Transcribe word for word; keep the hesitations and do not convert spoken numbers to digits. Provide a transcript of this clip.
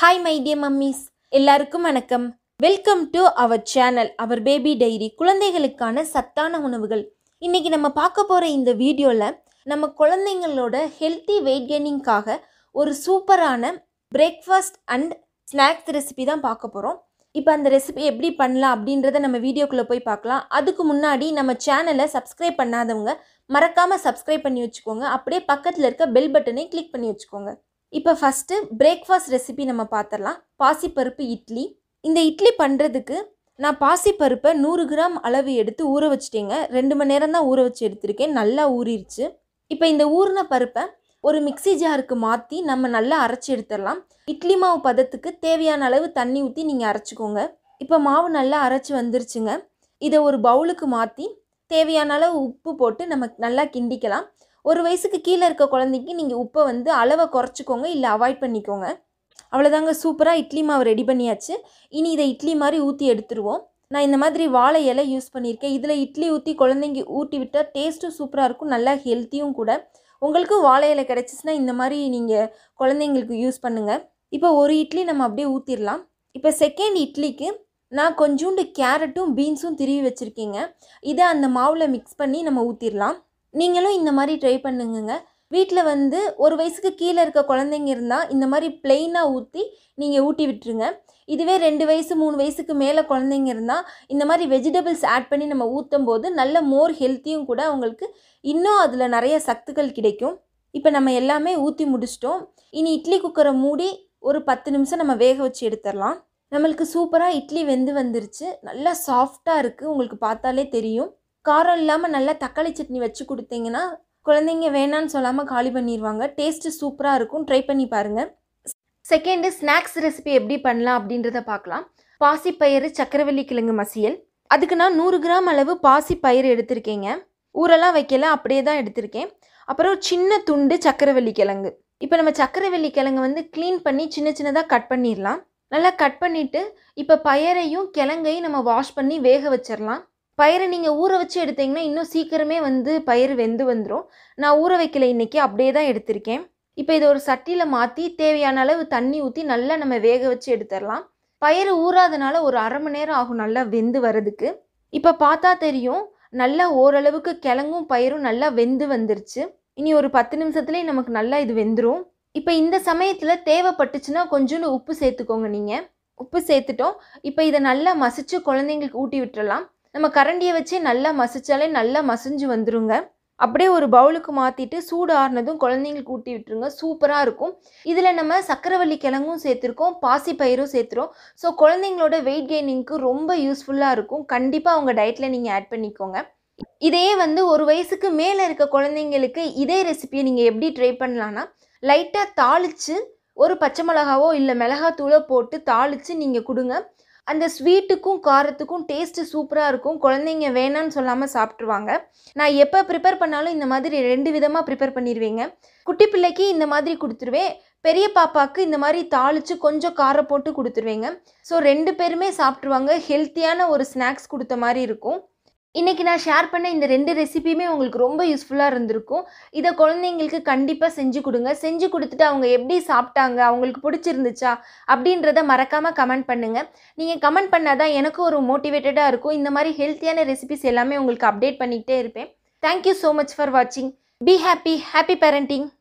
Hi my dear mummies, எல்லாருக்கும் வணக்கம். Welcome to our channel our baby diary. குழந்தைகளுக்கான சத்தான உணவுகள். இன்னைக்கு நம்ம பார்க்க போகிற இந்த வீடியோவில் நம்ம குழந்தைங்களோட ஹெல்த்தி வெயிட் கெய்னிங்காக ஒரு சூப்பரான பிரேக்ஃபாஸ்ட் அண்ட் ஸ்நாக்ஸ் ரெசிபி தான் பார்க்க போகிறோம். இப்போ அந்த ரெசிபி எப்படி பண்ணலாம் அப்படின்றத நம்ம வீடியோக்குள்ளே போய் பார்க்கலாம். அதுக்கு முன்னாடி நம்ம சேனலை சப்ஸ்கிரைப் பண்ணாதவங்க மறக்காமல் சப்ஸ்கிரைப் பண்ணி வச்சுக்கோங்க. அப்படியே பக்கத்தில் இருக்க பெல் பட்டனை கிளிக் பண்ணி வச்சுக்கோங்க. இப்போ ஃபஸ்ட்டு பிரேக்ஃபாஸ்ட் ரெசிபி நம்ம பார்த்துடலாம். பாசிப்பருப்பு இட்லி. இந்த இட்லி பண்ணுறதுக்கு நான் பாசிப்பருப்பை நூறு கிராம் அளவு எடுத்து ஊற வச்சுட்டேங்க. ரெண்டு மணி நேரம் தான் ஊற வச்சு எடுத்திருக்கேன். நல்லா ஊறிடுச்சு. இப்போ இந்த ஊறின பருப்பை ஒரு மிக்சி ஜாருக்கு மாற்றி நம்ம நல்லா அரைச்சி எடுத்துடலாம். இட்லி மாவு பதத்துக்கு தேவையான அளவு தண்ணி ஊற்றி நீங்கள் அரைச்சிக்கோங்க. இப்போ மாவு நல்லா அரைச்சி வந்துருச்சுங்க. இதை ஒரு பவுலுக்கு மாற்றி தேவையான அளவு உப்பு போட்டு நம்ம நல்லா கிண்டிக்கலாம். ஒரு வயசுக்கு கீழே இருக்க குழந்தைக்கு நீங்கள் உப்பை வந்து அளவை குறைச்சிக்கோங்க, இல்லை அவாய்ட் பண்ணிக்கோங்க. அவ்வளோதாங்க, சூப்பராக இட்லி மாவு ரெடி பண்ணியாச்சு. இனி இதை இட்லி மாதிரி ஊற்றி எடுத்துருவோம். நான் இந்த மாதிரி வாழை இலை யூஸ் பண்ணியிருக்கேன். இதில் இட்லி ஊற்றி குழந்தைங்க ஊட்டி விட்டால் டேஸ்ட்டும் சூப்பராக இருக்கும், நல்லா ஹெல்த்தியும் கூட. உங்களுக்கும் வாழை இலை கிடச்சிச்சின்னா இந்த மாதிரி நீங்கள் குழந்தைங்களுக்கு யூஸ் பண்ணுங்கள். இப்போ ஒரு இட்லி நம்ம அப்படியே ஊற்றிடலாம். இப்போ செகண்ட் இட்லிக்கு நான் கொஞ்சோண்டு கேரட்டும் பீன்ஸும் திருவி வச்சுருக்கேங்க. இதை அந்த மாவில் மிக்ஸ் பண்ணி நம்ம ஊற்றிடலாம். நீங்களும் இந்த மாதிரி ட்ரை பண்ணுங்க. வீட்டில் வந்து ஒரு வயசுக்கு கீழே இருக்க குழந்தைங்க இருந்தால் இந்த மாதிரி பிளெயினாக ஊற்றி நீங்கள் ஊட்டி விட்டுருங்க. இதுவே ரெண்டு வயசு மூணு வயசுக்கு மேலே குழந்தைங்க இருந்தால் இந்த மாதிரி வெஜிடபிள்ஸ் ஆட் பண்ணி நம்ம ஊற்றும் போது நல்ல மோர் ஹெல்த்தியும் கூட, அவங்களுக்கு இன்னும் அதில் நிறைய சத்துக்கள் கிடைக்கும். இப்போ நம்ம எல்லாமே ஊற்றி முடிச்சிட்டோம். இனி இட்லி குக்கரை மூடி ஒரு பத்து நிமிஷம் நம்ம வேக வச்சு எடுத்துடலாம். நம்மளுக்கு சூப்பராக இட்லி வெந்து வந்துருச்சு. நல்லா சாஃப்டாக இருக்குது, உங்களுக்கு பார்த்தாலே தெரியும். காரம் இல்லாமல் நல்லா தக்காளி சட்னி வச்சு கொடுத்தீங்கன்னா குழந்தைங்க வேணான்னு சொல்லாமல் காலி பண்ணிடுவாங்க. டேஸ்ட்டு சூப்பராக இருக்கும், ட்ரை பண்ணி பாருங்கள். செகண்டு ஸ்நாக்ஸ் ரெசிபி எப்படி பண்ணலாம் அப்படின்றத பார்க்கலாம். பாசிப்பயிறு சக்கரவள்ளி கிழங்கு மசியல். அதுக்கு நான் நூறு கிராம் அளவு பாசிப்பயிறு எடுத்திருக்கேங்க. ஊரெல்லாம் வைக்கல, அப்படியே தான் எடுத்திருக்கேன். அப்புறம் சின்ன துண்டு சக்கரவள்ளி கிழங்கு. இப்போ நம்ம சக்கரவள்ளி கிழங்கு வந்து க்ளீன் பண்ணி சின்ன சின்னதாக கட் பண்ணிடலாம். நல்லா கட் பண்ணிவிட்டு இப்போ பயரையும் கிழங்கையும் நம்ம வாஷ் பண்ணி வேக வச்சிடலாம். பயிரை நீங்கள் ஊற வச்சு எடுத்தீங்கன்னா இன்னும் சீக்கிரமே வந்து பயிர் வெந்து வந்துடும். நான் ஊற வைக்கல இன்றைக்கி, அப்படியே தான் எடுத்திருக்கேன். இப்போ இதை ஒரு சட்டியில் மாற்றி தேவையான அளவு தண்ணி ஊற்றி நல்லா நம்ம வேக வச்சு எடுத்துடலாம். பயிர் ஊறாதனால ஒரு அரை மணி நேரம் ஆகும் நல்லா வெந்து வரதுக்கு. இப்போ பார்த்தா தெரியும், நல்லா ஓரளவுக்கு கிழங்கும் பயிரும் நல்லா வெந்து வந்துருச்சு. இனி ஒரு பத்து நிமிஷத்துலேயே நமக்கு நல்லா இது வெந்துடும். இப்போ இந்த சமயத்தில் தேவைப்பட்டுச்சுன்னா கொஞ்சோண்டு உப்பு சேர்த்துக்கோங்க. நீங்கள் உப்பு சேர்த்துட்டோம். இப்போ இதை நல்லா மசிச்சு குழந்தைங்களுக்கு ஊட்டி விட்டுறலாம். நம்ம கரண்டியை வச்சு நல்லா மசிச்சாலே நல்லா மசிஞ்சு வந்துருங்க. அப்படியே ஒரு பவுலுக்கு மாற்றிட்டு சூடு ஆறுனதும் குழந்தைங்களுக்கு ஊட்டி விட்டுருங்க. சூப்பராக இருக்கும். இதில் நம்ம சக்கரவள்ளி கிழங்கும் சேர்த்துருக்கோம், பாசி பயிரும் சேர்த்துறோம். ஸோ குழந்தைங்களோட வெயிட் கெய்னிங்க்கு ரொம்ப யூஸ்ஃபுல்லாக இருக்கும். கண்டிப்பாக அவங்க டயட்டில் நீங்கள் ஆட் பண்ணிக்கோங்க. இதையே வந்து ஒரு வயசுக்கு மேலே இருக்க குழந்தைங்களுக்கு இதே ரெசிபியை நீங்கள் எப்படி ட்ரை பண்ணலான்னா, லைட்டாக தாளித்து ஒரு பச்சை மிளகாவோ இல்லை மிளகாத்தூளோ போட்டு தாளித்து நீங்கள் கொடுங்க. அந்த ஸ்வீட்டுக்கும் காரத்துக்கும் டேஸ்ட்டு சூப்பராக இருக்கும். குழந்தைங்க வேணான்னு சொல்லாமல் சாப்பிட்ருவாங்க. நான் எப்போ ப்ரிப்பேர் பண்ணாலும் இந்த மாதிரி ரெண்டு விதமாக ப்ரிப்பேர் பண்ணிடுவேங்க. குட்டி பிள்ளைக்கு இந்த மாதிரி கொடுத்துருவேன், பெரிய பாப்பாவுக்கு இந்த மாதிரி தாளித்து கொஞ்சம் காரம் போட்டு கொடுத்துருவேங்க. ஸோ ரெண்டு பேருமே சாப்பிட்ருவாங்க. ஹெல்த்தியான ஒரு ஸ்நாக்ஸ் கொடுத்த மாதிரி இருக்கும். இன்றைக்கி நான் ஷேர் பண்ண இந்த ரெண்டு ரெசிபியுமே உங்களுக்கு ரொம்ப யூஸ்ஃபுல்லாக இருந்திருக்கும். இதை குழந்தைங்களுக்கு கண்டிப்பாக செஞ்சு கொடுங்க. செஞ்சு கொடுத்துட்டு அவங்க எப்படி சாப்பிட்டாங்க, அவங்களுக்கு பிடிச்சிருந்துச்சா அப்படின்றத மறக்காமல் கமெண்ட் பண்ணுங்கள். நீங்கள் கமெண்ட் பண்ணால் தான் எனக்கும் ஒரு மோட்டிவேட்டடாக இருக்கும். இந்த மாதிரி ஹெல்த்தியான ரெசிபிஸ் எல்லாமே உங்களுக்கு அப்டேட் பண்ணிக்கிட்டே இருப்பேன். தேங்க்யூ ஸோ மச் ஃபார் வாட்சிங். Be happy, happy parenting.